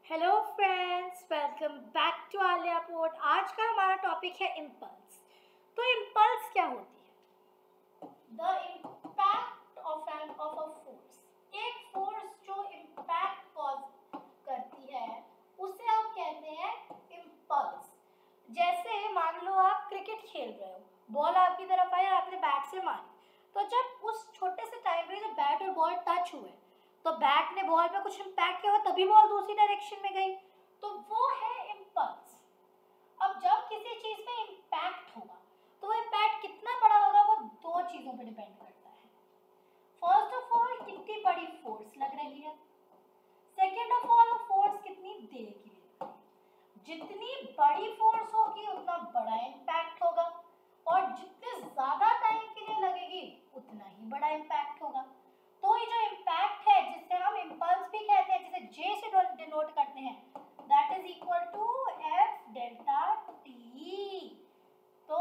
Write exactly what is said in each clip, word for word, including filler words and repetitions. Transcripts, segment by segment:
Hello friends, welcome back to आलिया पोर्ट। आज का हमारा टॉपिक है इम्पल्स। तो इम्पल्स क्या होती है? The impact of an of a force. एक फोर्स जो इम्पैक्ट कॉज करती है उसे हम कहते हैं इम्पल्स। जैसे मान लो आप क्रिकेट खेल रहे हो, बॉल आपकी तरफ आई और आपने बैट से मारी, तो जब उस छोटे से टाइम में जब बैट और बॉल टच हुए तो बैट ने बॉल पे कुछ इम्पैक्ट किया, तभी बॉल दूसरी डायरेक्शन में गई, तो वो है इम्पल्स। अब जब किसी चीज में इम्पैक्ट होगा तो वो इम्पैक्ट कितना बड़ा होगा, वो दो चीजों पे डिपेंड करता है। फर्स्ट ऑफ ऑल, कितनी बड़ी फोर्स लग रही है। सेकेंड ऑफ ऑल, वो फोर्स कितनी देर की है। जितनी बड़ी फोर्स होगी उतना बड़ा इम्पैक्ट होगा, और जितने ज्यादा टाइम के लिए लगेगी उतना ही बड़ा इम्पैक्ट होगा। तो ये जो इम्पैक्ट है, जिससे हम इम्पल्स भी कहते हैं, जिसे जे से डिनोट करते हैं, that is equal to F delta T. तो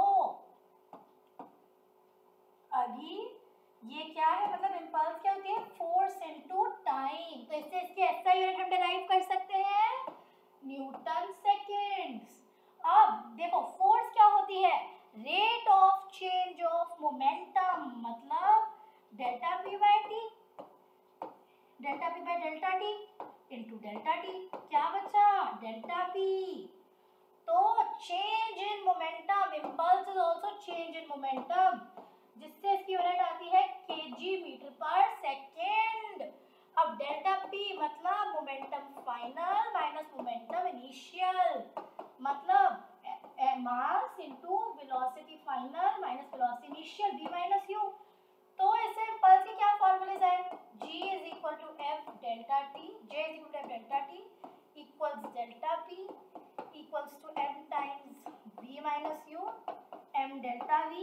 अभी ये क्या है, मतलब इम्पल्स क्या होती है? Force into time. तो इससे इसकी ऐसा यूनिट हम डिराइव कर सकते हैं, न्यूटन सेकेंड्स। अब देखो, फोर्स क्या होती है? Rate of change of momentum, मतलब delta P by T, delta P by delta T into delta T. क्या बचा? Delta P. तो change in momentum, impulse is also change in momentum, जिससे इसकी यूनिट आती है केजी मीटर पर सेकेंड। अब डेल्टा पी मतलब momentum final minus momentum initial, मतलब mass into velocity final minus velocity initial, v minus u। तो इससे इम्पल्स के क्या फॉर्मूलेज हैं? g is equal to f delta t, j is equal to f delta t equals delta p equals to m times v minus u, m delta v,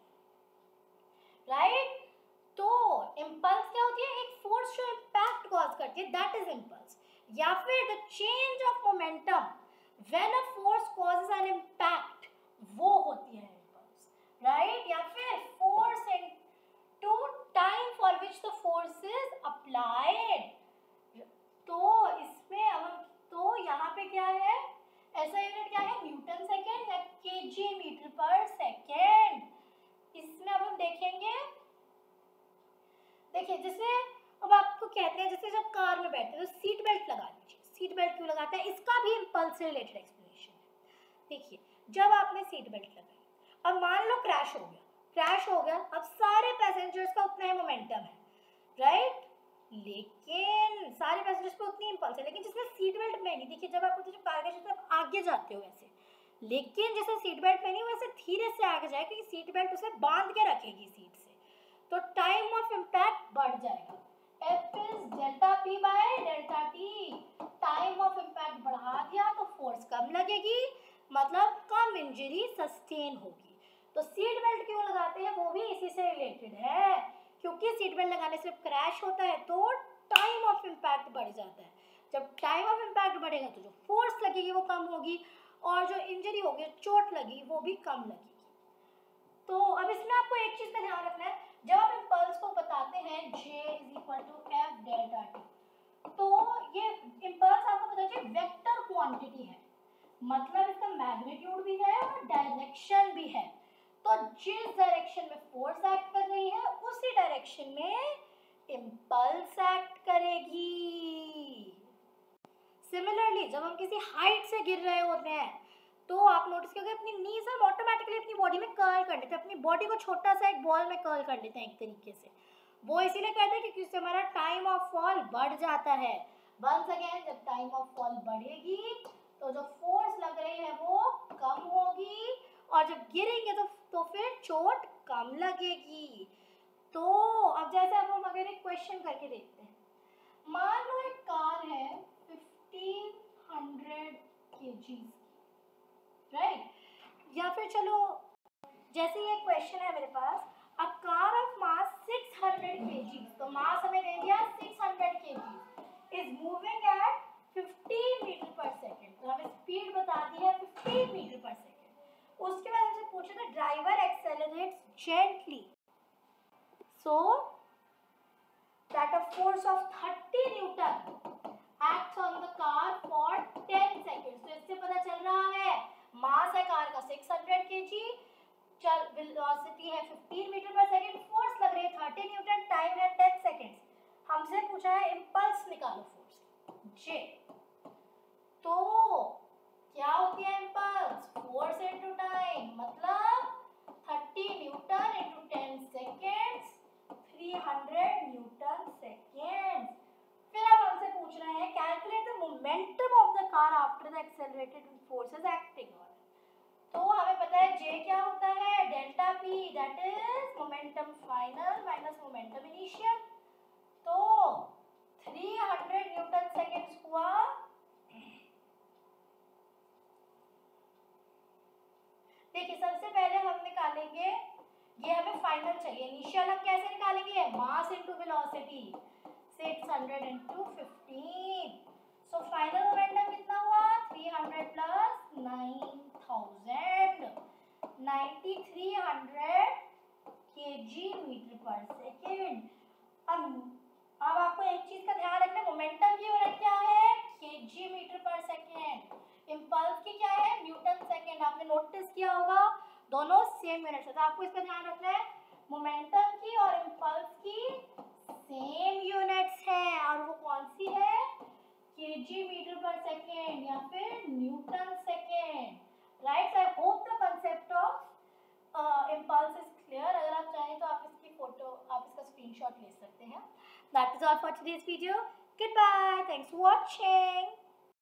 right. तो impulse क्या होती है? एक force जो impact cause करती है, that is impulse. या फिर the change of momentum when a force causes an impact, वो होती है इम्पल्स, राइट। या फिर force into time for which the force is applied. तो इसमें अब हम, तो यहाँ पे क्या है, ऐसा यूनिट क्या है? न्यूटन सेकेंड या केजी मीटर पर सेकेंड। इसमें अब हम देखेंगे, देखिए जैसे अब आपको कहते हैं, जैसे जब कार में बैठते हैं तो सीट बेल्ट लगा लीजिए। सीट बेल्ट क्यों लगाते हैं? इसका भी इम्पल्स से रिलेटेड एक्सप्लेनेशन है। देखिए, जब आपने सीट बेल्ट लगाई, अब मान लो क्रैश हो गया, क्रैश हो गया, अब सारे पैसेंजर्स का उतना ही मोमेंटम है, राइट, लेकिन सारे पैसेंजर्स पे उतनी इम्पल्स है, लेकिन जिसने सीट बेल्ट पहनी, देखिए जब आप जब कार के तरफ आगे जाते हो वैसे, लेकिन जैसे सीट बेल्ट पहनी वैसे धीरे से आगे जाए, क्योंकि सीट बेल्ट उसे बांध के रखेगी सीट से, तो टाइम ऑफ इम्पैक्ट बढ़ जाएगा। F is delta P by delta T। Time of impact बढ़ा दिया तो फोर्स कम लगेगी, मतलब कम इंजरी सस्टेन होगी। तो सीट बेल्ट क्यों लगाते हैं, वो भी इसी से रिलेटेड है, क्योंकि सीट बेल्ट लगाने से क्रैश होता है तो टाइम ऑफ इम्पैक्ट बढ़ जाता है। जब टाइम ऑफ इम्पैक्ट बढ़ेगा तो जो फोर्स लगेगी वो कम होगी, और जो इंजरी होगी, चोट लगी, वो भी कम लगेगी। तो अब इसमें आपको एक चीज का ध्यान रखना है, जब आप इम्पल्स को बताते हैं J is equal to F delta T, तो ये इम्पल्स आपको पता है वेक्टर क्वांटिटी है, मतलब इसका मैग्नीट्यूड भी है और डायरेक्शन भी है। तो जिस डायरेक्शन में फोर्स एक्ट कर रही है उसी डायरेक्शन में इम्पल्स एक्ट करेगी। सिमिलरली जब हम किसी हाइट से गिर रहे होते हैं तो आप नोटिस करोगे अपनी नीज हम ऑटोमेटिकली अपनी बॉडी में कर्ल कर लेते हैं, अपनी बॉडी को छोटा सा एक बॉल में कर्ल कर लेते हैं एक तरीके से। वो इसीलिए कहते हैं क्योंकि उससे हमारा टाइम ऑफ फॉल बढ़ जाता है। वंस अगेन, जब टाइम ऑफ फॉल बढ़ेगी तो जो फोर्स लग रही है वो कम होगी, और जब गिरेंगे तो तो फिर चोट कम लगेगी। तो अब जैसे अब हम अगर एक क्वेश्चन करके देखते हैं, मान लो एक कार है फिफ्टीन हंड्रेड केजी, राइट, या फिर चलो जैसे ये क्वेश्चन है मेरे पास, a car of mass six hundred kg, तो मास हमें दे दिया six hundred kg, is moving at fifteen metre per second, तो हमें स्पीड बता दी है फिफ्टीन मीटर पर सेकंड। उसके बाद हमसे पूछा था driver accelerates gently, so that a force of thirty newton acts on the car for J. तो क्या होती है इम्पल्स? फोर्स इनटू टाइम, मतलब thirty newton into ten seconds, three hundred newton seconds. फिर अब हमसे पूछ रहे हैं calculate the momentum of the car after the accelerated forces acting on. तो हमें पता है जे क्या होता है? Delta P, that is momentum final minus momentum initial. तो थ्री हंड्रेड न्यूटन सेकेंड्स हुआ। देखिए सबसे पहले हम निकालेंगे, ये हमें फाइनल चाहिए, इनिशियल हम कैसे निकालेंगे? Mass into velocity, six hundred into fifteen. So final momentum कितना हुआ? Three hundred plus nine thousand, ninety three hundred kg metre per second. अब अब आपको एक चीज का ध्यान रखना, मोमेंटम की यूनिट क्या है? Kg metre per second. Impulse की क्या है? Newton second. आपने नोटिस किया होगा दोनों सेम यूनिट है, तो आपको इसका ध्यान रखना है मोमेंटम की और इम्पल्स की सेम यूनिट्स है, और वो कौन सी है? केजी मीटर पर सेकेंड या फिर newton second, right. I hope the concept of impulse is clear. अगर आप चाहें तो आप इसकी फोटो, आप इसका स्क्रीनशॉट ले सकते हैं। That is all for today's video. Goodbye, thanks for watching.